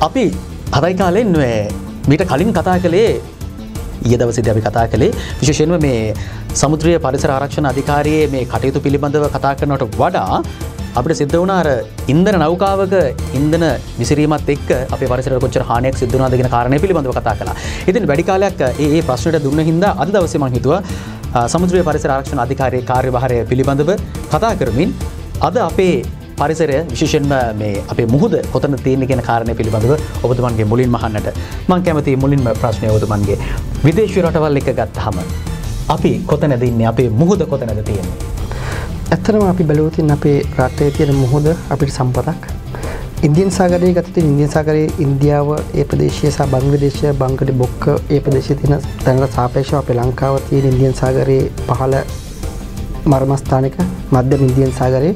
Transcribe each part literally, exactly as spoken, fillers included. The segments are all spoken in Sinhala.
අපි හදයි කාලෙන් මීට කලින් කතා කළේ ඊයේ දවසේදී අපි කතා කළේ විශේෂයෙන්ම මේ සමුද්‍රීය පරිසර ආරක්ෂණ අධිකාරියේ මේ කටයුතු පිළිබඳව කතා කරනවට වඩා අපිට සිද්ධ වුණා අර ඉන්ධන නෞකාවක ඉන්ධන විසිරීමත් එක්ක අපේ පරිසරයට කොච්චර හානියක් සිද්ධ වුණාද කියන කාරණය පිළිබඳව කතා කළා. ඉතින් වැඩි කාලයක් මේ මේ ප්‍රශ්නෙට දුන්න හින්දා අද දවසේ මම හිතුවා සමුද්‍රීය පරිසර ආරක්ෂණ අධිකාරියේ කාර්යභාරය පිළිබඳව කතා කරමින් අද අපේ පරිසරය විශේෂයෙන්ම මේ අපේ මුහුද කොතනද තියෙන්නේ කියන කාරණය පිළිබඳව ඔබතුමන්ගේ මුලින්ම අහන්නට මම කැමතියි. මුලින්ම ප්‍රශ්නය ඔබතුමන්ගේ විදේශීය රටවල් එක ගත්තාම අපි කොතනද ඉන්නේ? අපේ මුහුද කොතනද තියෙන්නේ? ඇත්තටම අපි බැලුවොත් අපේ රටේ තියෙන මුහුද අපිට සම්පතක්. ඉන්දියන් සාගරයේ ගත්තොත් ඉන්දියන් සාගරයේ ඉන්දියාව ඒ ප්‍රදේශය සහ බංග්ලාදේශය බංගඩ බොක්ක ඒ ප්‍රදේශයේ තියෙන තැනට සාපේක්ෂව අපේ ලංකාව තියෙන ඉන්දියන් සාගරයේ පහළ මර්මස්ථානික මධ්‍යම ඉන්දියන් සාගරයේ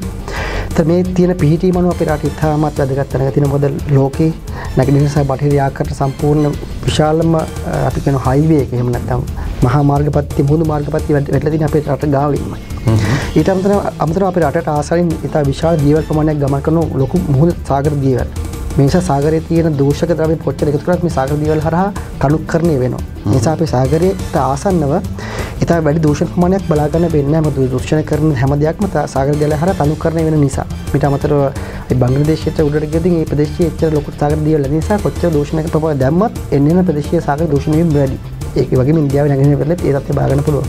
මේ තියෙන පිහිටීම අනුව අපේ රට ඉතාමත් වැදගත් තැනක තියෙන මොකද ලෝකේ නැගෙනහිර සහ බටහිර යාකරට සම්පූර්ණ විශාලම අපි කියන හයිවේ එක එහෙම නැත්නම් මහා මාර්ගපත්ති මුහුදු මාර්ගපත්ති වැටලා තියෙන අපේ රට ගාවින්මයි. ඊට අමතරව අමතරව අපේ රටට ආසාවෙන් ඉතා විශාල ජීවල් ප්‍රමාණයක් ගමන් කරන ලොකු මුහුදු සාගර ජීවල්. මේ නිසා සාගරයේ තියෙන දූෂක ද්‍රව්‍ය කොච්චර එකතු කරත් මේ සාගර ජීවල් හරහා තනුකරණය වෙනවා. ඒ නිසා අපේ සාගරයට ආසන්නව ඉතා වැඩි දූෂණ ප්‍රමාණයක් බලා ගන්න වෙන්නේ නැහැ. මොකද දූෂණය කරන හැම දෙයක්ම සාගර ජලය හරහා තනුකරණය වෙන නිසා. ඊට අමතරව ඒ බංග්ලාදේශයට උඩට ගියදී මේ ප්‍රදේශයේ එච්චර ලොකු සාගර ජීවල් නැති නිසා කොච්චර දූෂණයක ප්‍රභාවය දැම්මත් එන්නේ නැ ප්‍රදේශීය සාගර දූෂණය වීම වැඩි. ඒක වගේම ඉන්දියාවේ නැගෙනහිර වෙලෙත් ඒ තත්ත්වය බලා ගන්න පුළුවන්.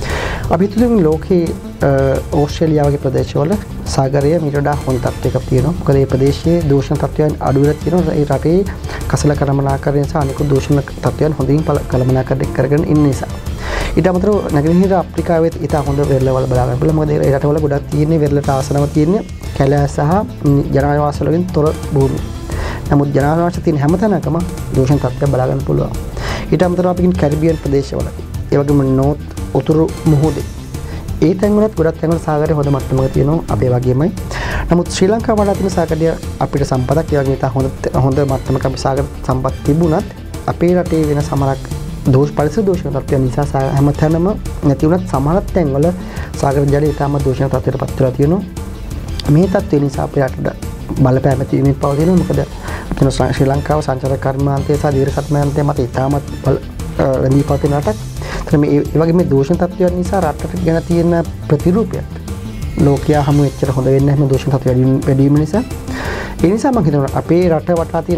අපි හිතුවේ ලෝකේ ඕස්ට්‍රේලියාව වගේ ප්‍රදේශවල සාගරය මීට වඩා හොඳ තත්ත්වයක තියෙනවා. මොකද මේ ප්‍රදේශයේ දූෂණ තත්ත්වයන් අඩු වෙලා තියෙනවා. ඒ රටේ කසල කළමනාකරණය සහ අනිකුත් දූෂණ තත්ත්වයන් හොඳින් කළමනාකරණය කරගෙන ඉන්න නිසා. ඊට අමතරව නැගෙනහිර අප්‍රිකාවේ ඉතා හොඳ වෙරළවල බලා ගන්න පුළුවන්. මොකද ඒ රටවල ගොඩක් තියෙන්නේ වෙරළට ආසනව තියෙන්නේ කැලෑ සහ ජනාවාස වලින් තොර භූමි. නමුත් ජනාවාස තියෙන හැම තැනකම දූෂණ තත්ත්වය බලා ගන්න පුළුවන්. ඊට අමතරව අපි කියන කැරිබියන් ප්‍රදේශවල ඒ වගේම නෝත් උතුරු මුහුදේ ඒ තැන්වලත් ගොඩක් තැන්වල සාගරය හොඳ මට්ටමක තියෙනවා අපේ වගේමයි. නමුත් ශ්‍රී ලංකාව වඩා තියෙන සාගරය අපිට සම්පතක්. ඒ වගේම ඉතා හොඳ හොඳ මට්ටමක අපි සාගර සම්පත් තිබුණත් අපේ රටේ වෙන සමහරක් දෝෂ පරිසර දූෂණ තත්ත්වයන් නිසා හැම තැනම නැති වුණත් සමහර තැන්වල සාගර ජලය ඉතාම දූෂණ තත්ත්වයට පත් වෙලා තියෙනවා. මේ තත්ත්වය නිසා අපේ රටට බලපෑම ඇතිවීමෙන් පවතිනවා. මොකද අපේ ශ්‍රී ලංකාව සංචාරක කර්මාන්තය සහ දීර්ඝ කර්මාන්තය මත ඉතාමත් රැඳී පවතින රටක්. ඒ වගේ මේ දූෂණ තත්ත්වයන් නිසා රටට ගැන තියෙන ප්‍රතිරූපයක් ලෝකයා හමු එච්චර හොඳ වෙන්නේ නැහැ මේ දූෂණ තත්ත්වය වැඩි වීම නිසා. ඒ නිසා මම හිතනවා අපේ රට වටා තියෙන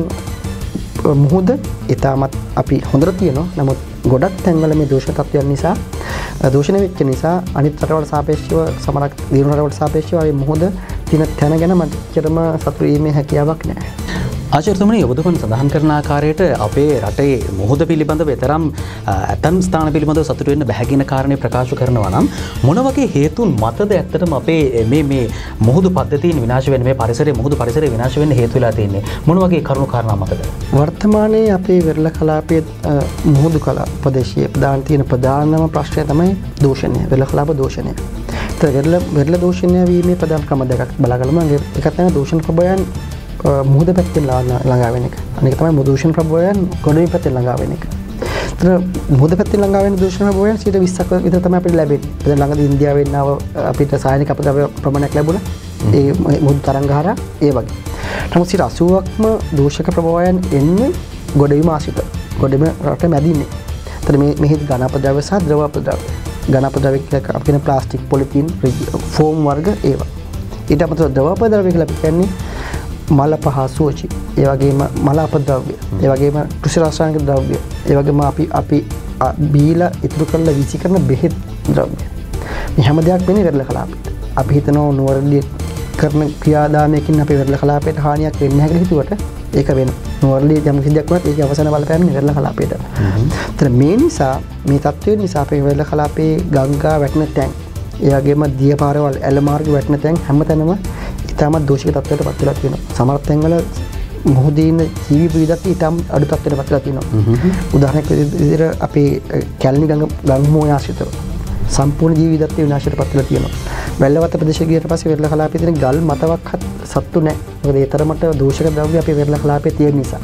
මුහුද ඉතාමත් අපි හොඳට තියෙනවා. නමුත් ගොඩක් තැන්වල මේ දූෂණ තත්ත්වයන් නිසා දූෂණය වෙච්ච නිසා අනිත් රටවල් සාපේක්ෂව සමහරක් දියුණු රටවල් සාපේක්ෂව මේ මුහුද තියෙන තැන ගැන මට එච්චරම සතුටු වීමේ හැකියාවක් නැහැ. ආචාර්යතුමනි ඔබතුමන් සඳහන් කරන ආකාරයට අපේ රටේ මුහුද පිළිබඳව තරම් ඇතම් ස්ථාන පිළිබඳව සතුටු වෙන්න බැහැ කියන කාරණේ ප්‍රකාශ කරනවා නම් මොන වගේ හේතුන් මතද ඇත්තටම අපේ මේ මේ මුහුදු පද්ධතීන් විනාශ වෙන්නේ මේ පරිසරයේ මුහුදු පරිසරය විනාශ වෙන්න හේතු වෙලා තියෙන්නේ මොන වගේ කරුණු කාරණා මතද? වර්තමානයේ අපේ වෙරළ කලාපයේ මුහුදු කලා ප්‍රදේශයේ ප්‍රධාන තියෙන ප්‍රධානම ප්‍රශ්නය තමයි දූෂණය. වෙරළ කලාප දූෂණය. ඒත් වෙරළ වෙරළ දූෂණය වීමේ ප්‍රධාන ක්‍රම දෙකක් බලාගන්න මම එකක් තමයි දූෂණ ප්‍රභවයන් මුහුද පැත්තෙන් ළඟා වෙන එක. අනික තමයි දූෂණ ප්‍රභවයන් ගොඩබිම් පැත්තෙන් ළඟා වෙන එක. ඒතර මුහුද පැත්තෙන් ළඟා වෙන දූෂණ ප්‍රභවයන් සියයට විස්සක් විතර තමයි අපිට ලැබෙන්නේ. දැන් ළඟදී ඉන්දියාවෙන් ආව අපිට සායනික අපද්‍රව්‍ය ප්‍රමාණයක් ලැබුණා. ඒ මුහුදු තරංග හරහා ඒ වගේ. නමුත් සියයට අසූවක්ම දූෂක ප්‍රභවයන් එන්නේ ගොඩබිම ආශ්‍රිත. ගොඩබිම රට මැදින්නේ. ඒතර මේ මෙහි ඝන අපද්‍රව්‍ය සහ ද්‍රව අපද්‍රව්‍ය. ඝන අපද්‍රව්‍ය කියලා අපි කියන ප්ලාස්ටික්, පොලිතීන්, ෆෝම් වර්ග ඒවා. ඊට අමතරව ද්‍රව අපද්‍රව්‍ය කියලා අපි කියන්නේ මල පහ සෝචි, ඒ වගේම මල අපද්‍රව්‍ය, ඒ වගේම කෘෂි රසායනික ද්‍රව්‍ය, ඒ වගේම අපි අපි බීලා ඉතුරු කරලා විසි කරන බෙහෙත් ද්‍රව්‍ය. මේ හැම දෙයක් වෙන්නේ වෙරළ කලාපෙට. අපි හිතනවා නුවරඑළිය කරන ක්‍රියාදාමයකින් අපේ වෙරළ කලාපයට හානියක් වෙන්නේ නැහැ කියලා හිතුවට ඒක වෙන. නුවරඑළිය යම් කිසියක් වුණත් ඒකේ අවසාන බලපෑම වෙරළ කලාපයට. ඒතර මේ නිසා මේ තත්ත්වය නිසා අපේ වෙරළ කලාපයේ ගංගා වැටෙන තැන්, ඒ වගේම දිය පාරවල්, ඇල මාර්ග වැටෙන තැන් හැමතැනම ඉතාමත් දූෂිත තත්ත්වයට පත් වෙලා තියෙනවා. සමහර තැන්වල මුහුදේ ඉන්න ජීවි විවිධත්වය ඉතාම අඩු තත්ත්වයට පත් වෙලා තියෙනවා. උදාහරණයක් විදිහට අපේ කැලණි ගඟ ගංගමෝය ආශ්‍රිතව සම්පූර්ණ ජීවි විවිධත්වය විනාශයට පත් වෙලා තියෙනවා. වැල්ලවත්ත ප්‍රදේශයේ ගියට පස්සේ වෙරළ කලාපයේ තියෙන ගල් මතවක්වත් සත්තු නැහැ. මොකද ඒ තරමට දූෂක ද්‍රව්‍ය අපේ වෙරළ කලාපයේ තියෙන නිසා.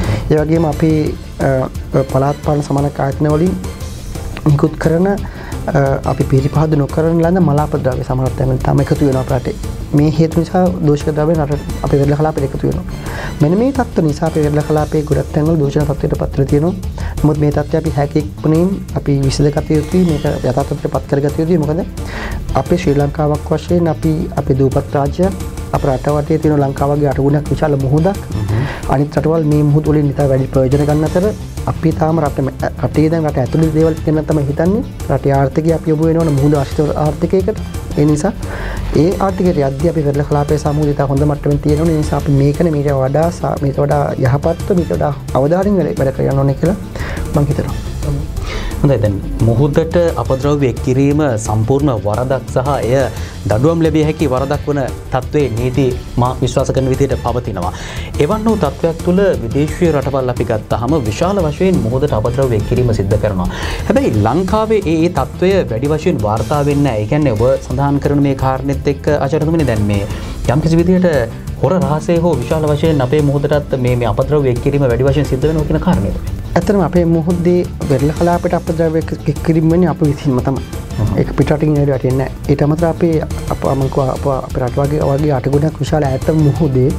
ඒ වගේම අපේ පළාත් පාලන සමානක ආයතන වලින් නිකුත් කරන අපි පිරිපහදු නොකරන ලද මලාපද්‍රව්‍ය සමහර තැන් තම එකතු වෙනවා අපේ රටේ. මේ හේතු නිසා දූෂක ද්‍රව්‍ය රට අපේ වෙරළ කලාපයට එකතු වෙනවා. මෙන්න මේ තත්ත්ව නිසා අපේ වෙරළ කලාපයේ ගොඩක් තැන්වල දූෂණ තත්ත්වයට පත් වෙලා තියෙනවා. නමුත් මේ තත්ත්වය අපි හැකියක්ුණින් අපි විසඳගත යුතුයි, මේක යථාර්ථයට පත් කරගත යුතුයි. මොකද අපේ ශ්‍රී ලංකාවක් වශයෙන් අපි අපේ දූපත් රාජ්‍යයක් අපේ රට වටේ තියෙන ලංකාවගේ අටගුණයක් විශාල මුහුදක් අනිත් රටවල් මේ මුහුද වලින් නිතර වැඩි ප්‍රයෝජන ගන්න අතර අපි තාම රට රටේ දැන් රට ඇතුළේ දේවල් ගැන තමයි හිතන්නේ. රටේ ආර්ථිකය අපි යොමු වෙනවනේ මුහුද ආශ්‍රිත ආර්ථිකයකට. ඒ නිසා ඒ ආර්ථිකයට යද්දී අපි වෙරළ කලාපයේ සමූලිත හොඳ මට්ටමින් තියෙනවා. ඒ නිසා අපි මේකනේ මීට වඩා මීට වඩා යහපත්ව මීට වඩා අවධානයෙන් වැඩ කරන්න ඕනේ කියලා මම හිතනවා. හොඳයි, දැන් මුහුදට අපද්‍රව්‍ය එක්කිරීම සම්පූර්ණ වරදක් සහ එය දඩුවම් ලැබිය හැකි වරදක් වන තත්ත්වයේ නීති මා විශ්වාස කරන විදිහට පවතිනවා. එවන් වූ තත්ත්වයක් තුළ විදේශීය රටවල් අපි ගත්තාම විශාල වශයෙන් මුහුදට අපද්‍රව්‍ය එක්කිරීම සිද්ධ කරනවා. හැබැයි ලංකාවේ ඒ ඒ තත්ත්වය වැඩි වශයෙන් වාර්තා වෙන්නේ නැහැ. ඒ කියන්නේ ඔබ සඳහන් කරන මේ කාරණෙත් එක්ක ආචාර්යතුමනි දැන් මේ යම්කිසි විදිහට හොර රහසේ හෝ විශාල වශයෙන් අපේ මුහුදටත් මේ මේ අපද්‍රව්‍ය එක්කිරීම වැඩි වශයෙන් සිද්ධ වෙනවා කියන කාරණය තමයි. ඇත්තටම අපේ මුහුදේ වෙරළ කලාපයට අපද්‍රව්‍ය එක්කිරීම වෙන්නේ අප විසින්ම තමයි. ඒක පිටරටින් එළියට වැටෙන්නේ නැහැ. ඊට අමතරව අපේ අප මං අප අපේ රට වගේ වගේ අටගුණයක් විශාල ඈත මුහුදේ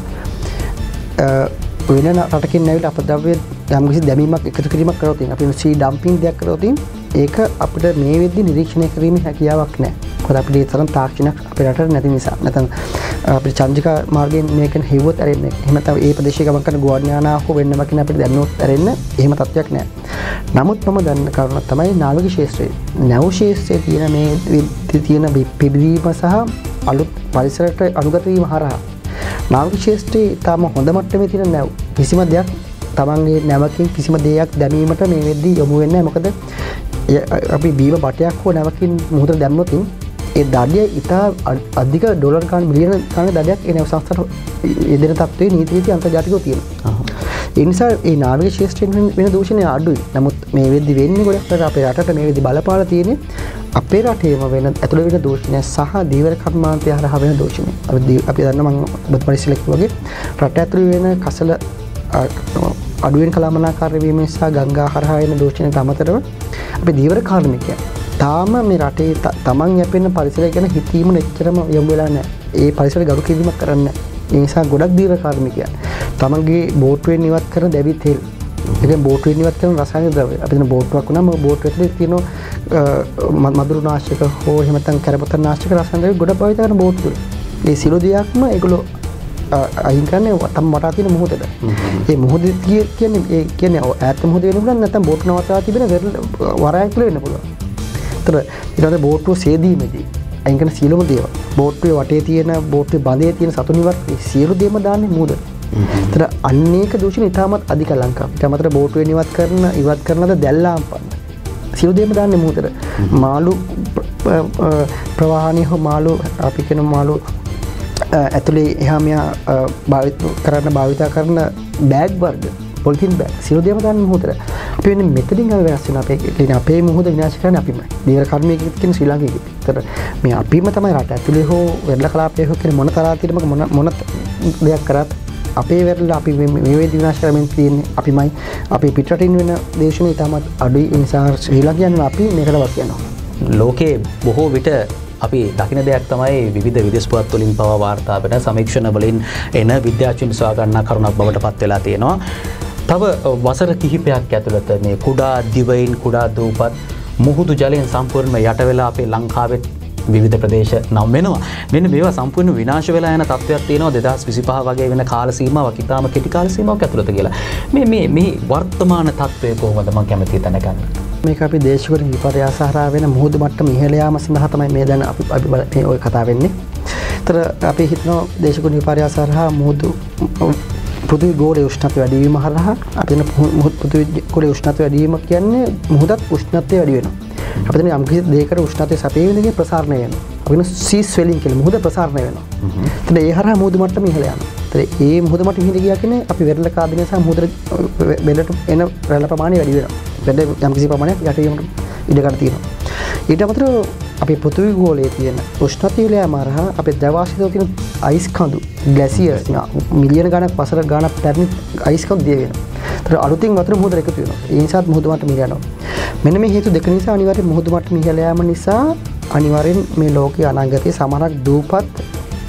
වෙන රටකින් ඇවිල්ලා අපද්‍රව්‍ය යම්කිසි දැමීමක් එකතු කිරීමක් කරොත් අපි සී ඩම්පින් දෙයක් කරොත් ඒක අපිට මේ වෙද්දි නිරීක්ෂණය කිරීමේ හැකියාවක් නැහැ. මොකද අපිට ඒ තරම් තාක්ෂණයක් අපේ රටේ නැති නිසා. නැත්නම් අපිට චන්ද්‍රිකා මාර්ගයෙන් මේකෙන් හෙව්වොත් ඇරෙන්නේ. එහෙම නැත්නම් ඒ ප්‍රදේශයේ ගමන් කරන ගුවන් යානා හෝ වෙන්න මකින අපිට දැන්නොත් ඇරෙන්න එහෙම තත්ත්වයක් නැහැ. නමුත් මම දන්න කාරණා තමයි නාවික ශාස්ත්‍රයේ නැව් ශාස්ත්‍රයේ තියෙන මේ තියෙන පිබිදීම සහ අලුත් පරිසරයට අනුගත වීම හරහා නාවික ශාස්ත්‍රයේ තාම හොඳ මට්ටමේ තියෙන නැව් කිසිම දෙයක් තමන්ගේ නැවකින් කිසිම දෙයක් දැමීමට මේ වෙද්දී යොමු වෙන්නේ නැහැ. මොකද අපි බීම බටයක් හෝ නැවකින් මුහුදට දැම්මොත් ඒ දඩිය ඉතා අධික ඩොලර් ගාන මිලියන ගාන දඩයක් ඒ නැව් සංස්ථාවට යෙදෙන තත්ත්වයේ නීති රීති අන්තර්ජාතිකව තියෙනවා. ඒ නිසා ඒ නාවික ශාස්ත්‍රයෙන් වෙන දූෂණය අඩුයි. නමුත් මේ වෙද්දි වෙන්නේ ගොඩක් අපේ රටට මේ වෙද්දි බලපාලා තියෙන්නේ අපේ රටේම වෙන ඇතුළේ වෙන දූෂණය සහ දීවර කර්මාන්තය හරහා වෙන දූෂණය. අපි අපි දන්නවා මම ඔබත් පරිස්සලෙක් වගේ රට ඇතුළේ වෙන කසල අඩුවෙන් කළමනාකාරී වීම නිසා ගංගා හරහා එන දූෂණයට අමතරව අපේ දීවර කාර්මිකයන් තාම මේ රටේ තමන් යැපෙන පරිසරය ගැන හිතීම එච්චරම යොමු වෙලා නැහැ. ඒ පරිසර ගරු කිරීමක් කරන්නේ නැහැ. ඒ නිසා ගොඩක් දීවර කාර්මිකයන් තමන්ගේ බෝට්ටුවෙන් ඉවත් කරන දැවි තෙල්, ඒ කියන්නේ බෝට්ටුවෙන් ඉවත් කරන රසායනික ද්‍රව්‍ය. අපි දෙන බෝට්ටුවක් වුණාම බෝට්ටුව ඇතුලේ තියෙන මදුරු නාශක හෝ එහෙම නැත්නම් කැරපතර නාශක රසායනික ද්‍රව්‍ය ගොඩක් භාවිත කරන බෝට්ටුවල. මේ සියලු දෙයක්ම ඒගොල්ලෝ අයින් කරන්නේ තම වටා තියෙන මුහුදට. ඒ මුහුද කියන්නේ ඒ කියන්නේ ඈත මුහුද වෙන්න පුළුවන් නැත්නම් බෝට්ටුව නවත්වා තිබෙන වරායක් තුළ වෙන්න පුළුවන්. ඒතර ඊට පස්සේ බෝට්ටුව සේදීමේදී අයින් කරන සියලුම දේවල් බෝට්ටුවේ වටේ තියෙන බෝට්ටුවේ බඳේ තියෙන සතුන් ඉවත් සියලු දේම දාන්නේ මුහුදට. ඒතර අනේක දූෂණ ඉතාමත් අධික ලංකාව. ඊට අමතරව බෝට්ටුවෙන් ඉවත් කරන ඉවත් කරනද දැල්ලාම් පන්න. සියලු දේම දාන්නේ මුහුදට. මාළු ප්‍රවාහණය හෝ මාළු අපි කියන මාළු ඇතුලේ එහා මෙහා භාවිත කරන්න භාවිතා කරන බෑග් වර්ග පොලිතින් බෑග් සියලු දේම දාන්නේ මුහුදට. අපි වෙන්නේ මෙතනින් අපි වෙනස් වෙන අපේ කියන්නේ අපේ මුහුද විනාශ කරන්නේ අපිමයි. දීවර කර්මයකින් කියන ශ්‍රී ලංකාවේ. ඒතර මේ අපිම තමයි රට ඇතුලේ හෝ වෙරළ කලාපයේ හෝ කියන මොන තරාතිරමක මොන මොන දෙයක් කරත් අපේ වෙරළ අපි මේ වේද විනාශ කරමින් තියෙන්නේ අපිමයි. අපි පිටරටින් වෙන දේශන ඉතාමත් අඩුයි. ඒ නිසා ශ්‍රී ලංකාවේ අපි මේකට වත් යනවා. ලෝකේ බොහෝ විට අපි දකින දෙයක් තමයි විවිධ විදේශ පුවත් වලින් පවා වාර්තා වෙන සමීක්ෂණ වලින් එන විද්‍යාඥයන් සොයා ගන්නා කරුණක් බවට පත් වෙලා තියෙනවා. තව වසර කිහිපයක් ඇතුළත මේ කුඩා දිවයින් කුඩා දූපත් මුහුදු ජලයෙන් සම්පූර්ණයෙන්ම යට වෙලා අපේ ලංකාවේ විවිධ ප්‍රදේශ නම් වෙනවා. මෙන්න මේවා සම්පූර්ණ විනාශ වෙලා යන තත්ත්වයක් තියෙනවා දෙදාස් විසිපහ වගේ වෙන කාල සීමාවක් ඉතාම කෙටි කාල සීමාවක් ඇතුළත කියලා. මේ මේ මේ වර්තමාන තත්ත්වය කොහොමද මම කැමතියි දැනගන්න. මේක අපි දේශගුණ විපර්යාස හරහා වෙන මුහුදු මට්ටම ඉහළ යාම සඳහා තමයි මේ දැන් අපි අපි මේ ඔය කතා වෙන්නේ. ඒතර අපි හිතනවා දේශගුණ විපර්යාස හරහා මුහුදු පෘථිවි ගෝලයේ උෂ්ණත්වය වැඩි වීම හරහා අපි දෙන පෘථිවි ගෝලයේ උෂ්ණත්වය වැඩි වීම කියන්නේ මුහුදත් උෂ්ණත්වය වැඩි වෙනවා. අපි දෙන යම් කිසි දෙයකට උෂ්ණත්වය සපේ වෙනකේ ප්‍රසාරණය වෙනවා. අපි කියන සී ස්වෙලින් කියලා මුහුද ප්‍රසාරණය වෙනවා. ඒතර ඒ හරහා මුහුදු මට්ටම ඉහළ යනවා. ඒතර ඒ මුහුදු මට්ටම ඉහළ ගියා කියන්නේ අපි වෙරළ කාබිනය සහ මුහුද වෙලට එන රැළ ප්‍රමාණය වැඩි වෙනවා. වැඩ යම් කිසි ප්‍රමාණයක් යට වීමට ඉඩ කඩ තියෙනවා. ඊට අමතරව අපේ පෘථිවි ගෝලයේ තියෙන උෂ්ණත්වය යාම හරහා අපේ ද්‍රවාශිතව තියෙන අයිස් කඳු ග්ලැසියර්ස් මිලියන ගණක් වසර ගණක් පැරණි අයිස් කඳු දිය වෙනවා. ඒතර අලුතින් වතුර මුහුදට එකතු වෙනවා. ඒ නිසාත් මුහුදු මට්ටම ඉහළ යනවා. මෙන්න මේ හේතු දෙක නිසා අනිවාර්යෙන් මුහුදු මට්ටම ඉහළ යාම නිසා අනිවාර්යෙන් මේ ලෝකයේ අනාගතයේ සමහරක් දූපත්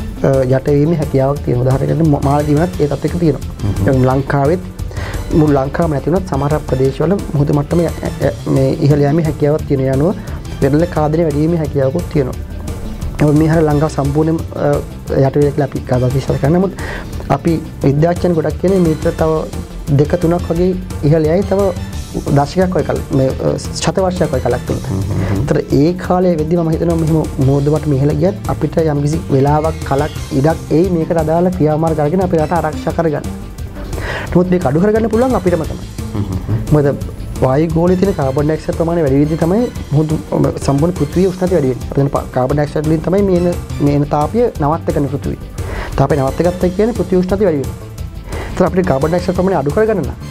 යටවීමේ හැකියාවක් තියෙනවා. උදාහරණයකට මාලදීවනත් ඒ තත්ත්වයක තියෙනවා. ලංකාවෙත් මුළු ලංකාවම නැති වුණත් සමහර ප්‍රදේශවල මුහුදු මට්ටම මේ ඉහළ යාමේ හැකියාවක් තියෙන යනුව වෙරළ කාදනය වැඩි වීමේ හැකියාවකුත් තියෙනවා. මේ හර ලංකාව සම්පූර්ණයෙන් යට වෙලා කියලා අපි කතා විශ්වාස කරනවා. නමුත් අපි විද්‍යාඥයන් ගොඩක් කියන්නේ මීටර තව දෙක තුනක් වගේ ඉහළ යයි තව දශකයක් වගේ කල මේ ශත වර්ෂයක් වගේ කලක් තුනට. ඒතර ඒ කාලයේ වෙද්දි මම හිතනවා මෙහෙම මුහුදු මට්ටම ඉහළ ගියත් අපිට යම්කිසි වෙලාවක් කලක් ඉඩක් එයි මේකට අදාළ ක්‍රියාමාර්ග අරගෙන අපේ රට ආරක්ෂා කරගන්න. නමුත් මේක අඩු කරගන්න පුළුවන් අපිටම තමයි. මොකද වායු ගෝලයේ තියෙන කාබන් ඩයොක්සයිඩ් ප්‍රමාණය වැඩි වෙද්දී තමයි මුහුදු සම්පූර්ණ පෘථිවිය උෂ්ණත්වය වැඩි වෙන්නේ. අපිට කාබන් ඩයොක්සයිඩ් වලින් තමයි මේන මේන තාපය නවත්ත ගන්න පෘථිවිය. තාපය නවත්ත ගත්තා කියන්නේ පෘථිවි උෂ්ණත්වය වැඩි වෙනවා. ඒතර අපිට කාබන් ඩයොක්සයිඩ් ප්‍රමාණය අඩු කරගන්න නම්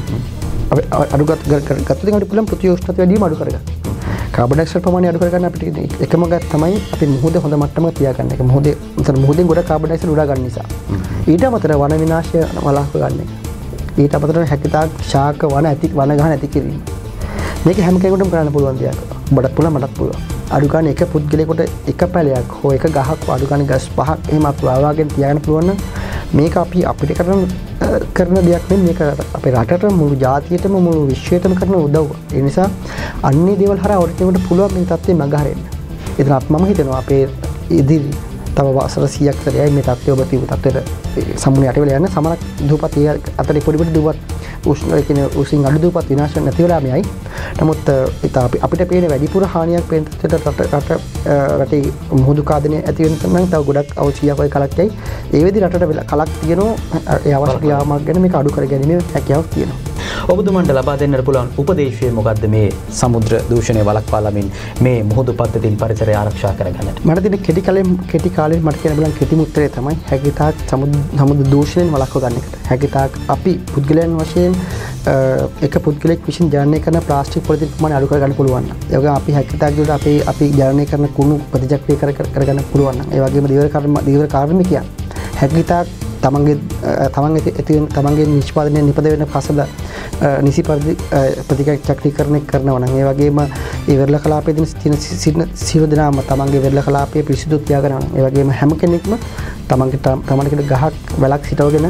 අපි අඩු ගත්තොත් අපිට පුළුවන් පෘථිවි උෂ්ණත්වය වැඩි වීම අඩු කරගන්න. කාබන් ඩයොක්සයිඩ් ප්‍රමාණය අඩු කරගන්න අපිට එකම ගත් තමයි අපි මුහුද හොඳ මට්ටමක තියාගන්න එක. මුහුදේ مثلا මුහුදෙන් ගොඩක් කාබන් ඩයොක්සයිඩ් උඩා ගන්න නිසා. ඊට අමතරව වන විනාශය වළක්ව ගන්න එක. ඊට අමතරව හැකිතාක් ශාක වන ඇති වන ගහන ඇති කිරීම. මේක හැම කෙනෙකුටම කරන්න පුළුවන් දෙයක්. ඔබටත් පුළුවන් මටත් පුළුවන්. අඩු ගන්න එක පුද්ගලයෙකුට එක පැලයක් හෝ එක ගහක් අඩු ගන්න ගස් පහක් එහෙම අපි ආවාගෙන තියාගන්න පුළුවන් නම් මේක අපි අපිට කරන කරන දෙයක් නෙමෙයි. මේක අපේ රටට මුළු ජාතියටම මුළු විශ්වයටම කරන උදව්ව. ඒ නිසා අන්නේ දේවල් හරහා ඔරිටේකට පුළුවන් මේ තත්ත්වෙ මගහරින්න. ඒතර මම හිතනවා අපේ ඉදිරි තව වසර සීයක් විතරයි මේ තත්ත්වය ඔබ තිබු තත්ත්වයට සම්මුණ යට වෙලා යන සමහරක් දූපත් අතරේ පොඩි පොඩි දූපත් උෂ්ණ කියන උසින් අඩු දූපත් විනාශ නැති වෙලා මෙයි. නමුත් ඒත අපිට පේන වැඩිපුර හානියක් පේන තත්ත්වයට රට රට රටේ මුහුදු කාදනය ඇති වෙන නම් තව ගොඩක් අවශ්‍යයක් වගේ කලක් යයි. ඒ වෙදි රටට කලක් තියෙනවා. ඒ අවශ්‍ය ක්‍රියාමාර්ග ගැන මේක අඩු කර ගැනීමේ හැකියාවක් තියෙනවා. ඔබතුමන්ට ලබා දෙන්නට පුළුවන් උපදේශය මොකද්ද මේ සමුද්‍ර දූෂණය වළක්වා ළමින් මේ මුහුදු පද්ධතින් පරිසරය ආරක්ෂා කරගන්නට? මට තියෙන කෙටි කාලේ කෙටි කාලේ මට කියන්න බලන් කෙටි උත්තරය තමයි හැකිතාක් සමුද්‍ර දූෂණයෙන් වළක්වා ගන්න එකට. හැකිතාක් අපි පුද්ගලයන් වශයෙන් එක පුද්ගලෙක් විසින් ජනනය කරන ප්ලාස්ටික් පොලිතින් ප්‍රමාණය අඩු කරගන්න පුළුවන් නම්, ඒ වගේම අපි හැකිතාක් දුරට අපි අපි ජනනය කරන කුණු ප්‍රතිචක්‍රීය කර කරගන්න පුළුවන් නම්, ඒ වගේම දීවර කර්ම දීවර කාර්මිකයන් හැකිතාක් තමන්ගේ තමන් තමන්ගේ නිෂ්පාදනය නිපද වෙන කසල නිසි පරිදි ප්‍රතිචක්‍රීකරණය කරනවා නම්, ඒ වගේම ඒ වෙරළ කලාපයේ තියෙන සියලු දෙනාම තමන්ගේ වෙරළ කලාපය පිරිසිදු තියාගන්නවා නම්, ඒ වගේම හැම කෙනෙක්ම තමන්ගේ තමන්ගේ ගහක් වැලක් සිටවගෙන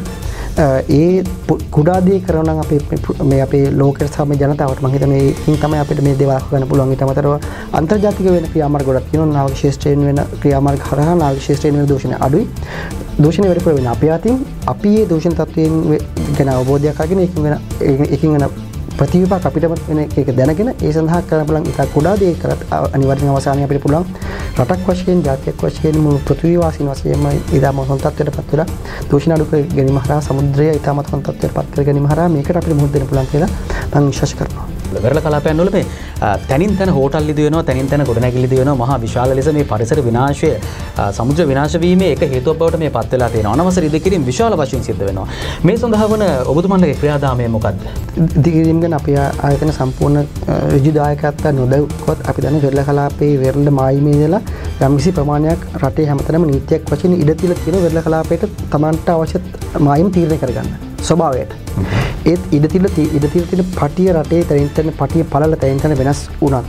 ඒ කුඩා දේ කරනවා නම් අපේ මේ අපේ ලෝකයේ සාමාන්‍ය ජනතාවට මම හිතන්නේ ඒකින් තමයි අපිට මේ දේවල් ගන්න පුළුවන්. ඊට අමතරව අන්තර්ජාතික වෙන ක්‍රියාමාර්ග ගොඩක් තියෙනවා. නාවික ශාස්ත්‍රයෙන් වෙන ක්‍රියාමාර්ග හරහා නාවික ශාස්ත්‍රයෙන් වෙන දූෂණය අඩුයි. දූෂණය වැඩිපුර වෙන අපේ අතින් අපි මේ දූෂණ තත්වයෙන් ගැන අවබෝධයක් අරගෙන ඒකින් වෙන ඒකින් වෙන ප්‍රතිවිපාක අපිටම වෙන එක දැනගෙන ඒ සඳහා කරන්න පුළුවන් ඉතා කුඩා දේ කරත් අනිවාර්යෙන් අවසානයේ අපිට පුළුවන් රටක් වශයෙන් ජාතියක් වශයෙන් මුළු පෘථිවි වාසීන් වශයෙන්ම ඉතාම හොඳ තත්ත්වයට පත් වෙලා දූෂණ අඩු කර ගැනීම හරහා සමුද්‍රය ඉතාමත් හොඳ තත්ත්වයට පත් කර ගැනීම හරහා මේකට අපිට මුහුණ දෙන්න පුළුවන් කියලා මම විශ්වාස කරනවා. වෙරළ කලාපයන් වල මේ තනින් තන හෝටල් ඉදි වෙනවා, තනින් තන ගොඩනැගිලි ඉදි වෙනවා. මහා විශාල ලෙස මේ පරිසර විනාශය සමුද්‍ර විනාශ වීමේ එක හේතුවක් බවට මේ පත් වෙලා තියෙනවා. අනවසර ඉදිකිරීම විශාල වශයෙන් සිද්ධ වෙනවා. මේ සඳහා වන ඔබතුමන්ගේ ක්‍රියාදාමය මොකද්ද? ඉදිකිරීම ගැන අපි ආයතන සම්පූර්ණ ඍජු දායකත්වය නොදැවුවොත් අපි දන්නේ වෙරළ කලාපයේ වෙරළ මායිමේ ඉඳලා යම්කිසි ප්‍රමාණයක් රටේ හැමතැනම නීතියක් වශයෙන් ඉඩ තියලා තියෙන වෙරළ කලාපයට Tamanට අවශ්‍ය මායිම් තීරණය කරගන්න ස්වභාවයට. ඒත් ඉඩ තියලා ඉඩ තියලා තියෙන පටිය රටේ තැනින් තැන පටිය පළල තැනින් තැන වෙනස් වුණත්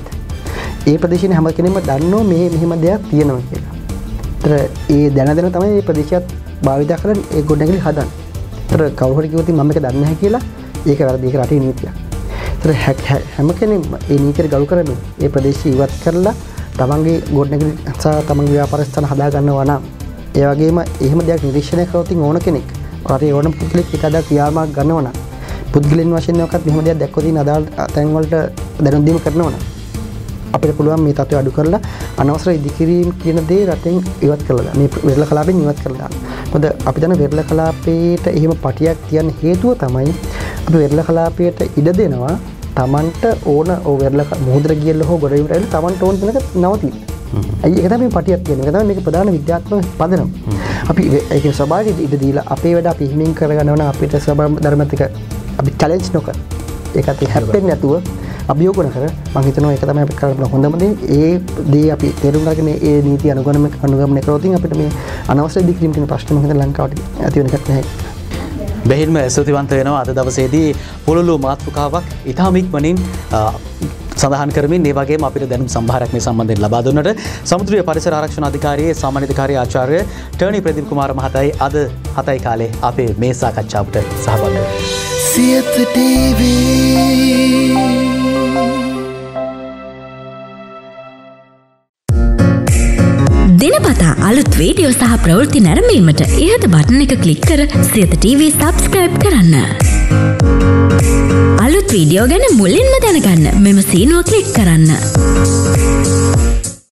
ඒ ප්‍රදේශයේ හැම කෙනෙක්ම දන්නෝ මේ මෙහෙම දෙයක් තියෙනවා කියලා. ඒතර ඒ දැන දැන තමයි මේ ප්‍රදේශයත් භාවිත කරලා ඒ ගොඩනැගිලි හදන්නේ. ඒතර කවුරු හරි කිව්වොත් මම මේක දන්නේ නැහැ කියලා ඒක වැරදි. ඒක රටේ නීතියක්. ඒතර හැම කෙනෙක්ම ඒ නීතියට ගරු කරමින් ඒ ප්‍රදේශය ඉවත් කරලා තමන්ගේ ගොඩනැගිලි සහ තමන්ගේ ව්‍යාපාර ස්ථාන හදා ගන්නවා නම්, ඒ වගේම එහෙම දෙයක් නිරීක්ෂණය කරොත් ඕන කෙනෙක් රටේ ඕනම පුද්ගලෙක් ඊට අදාළ ක්‍රියාමාර්ග ගන්නවා නම්, පුද්ගලයන් වශයෙන් වකත් මෙහෙම දෙයක් දැක්කොත් ඉතින් අදාළ තැන් වලට දැනුම් දීම කරනවා නම් අපිට පුළුවන් මේ තත්ත්වය අඩු කරලා අනවසර ඉදිකිරීම කියන දේ රටෙන් ඉවත් කරලා දාන්න. මේ වෙරළ කලාපෙන් ඉවත් කරලා දාන්න. මොකද අපි දන්න වෙරළ කලාපේට එහෙම පටියක් තියන්න හේතුව තමයි අපි වෙරළ කලාපයට ඉඩ දෙනවා Tamanට ඕන ඕ වෙරළ මුහුදට ගියලා හෝ ගොඩ විතරයි Tamanට ඕන තැනක නවතින්න. අයි ඒක තමයි පටියක් කියන්නේ. ඒක තමයි මේක ප්‍රධාන විද්‍යාත්මක පදනම. අපි ඒක ස්වභාවයෙන් ඉඩ දීලා අපේ වැඩ අපි හිමින් කරගන්නවා නම් අපිට ස්වභාව ධර්මත් එක අපි චැලෙන්ජ් නොකර ඒකත් හැප්පෙන්නේ නැතුව අභියෝග නොකර මම හිතනවා ඒක තමයි අපි කරන්න හොඳම දේ. ඒ දේ අපි තේරුම් අරගෙන ඒ නීති අනුගමනය අනුගමනය කරොත් අපිට මේ අනවශ්‍ය ඉදිකිරීම කියන ප්‍රශ්න මම හිතන ලංකාවට ඇති වෙන එකක් නැහැ. බෙහෙන්ම ස්තුතිවන්ත වෙනවා අද දවසේදී පුළුළු මාතෘකාවක් ඉතාම ඉක්මනින් සඳහන් කරමින් මේ වගේම අපිට දැනුම් සම්භාරයක් මේ සම්බන්ධයෙන් ලබා දුන්නට සමුද්‍රීය පරිසර ආරක්ෂණ අධිකාරියේ සාමාන්‍ය අධිකාරී ආචාර්ය ටර්නි ප්‍රදීප් කුමාර මහතායි අද හතයි කාලේ අපේ මේ සාකච්ඡාවට සහභාගී වුණා. සියත ටීවී දිනපතා අලුත් වීඩියෝ සහ ප්‍රවෘත්ති නැරඹීමට ඉහත බටන් එක ක්ලික් කර සියත ටීවී සබ්ස්ක්‍රයිබ් කරන්න. අලුත් වීඩියෝ ගැන මුලින්ම දැනගන්න මෙම සීනුව ක්ලික් කරන්න.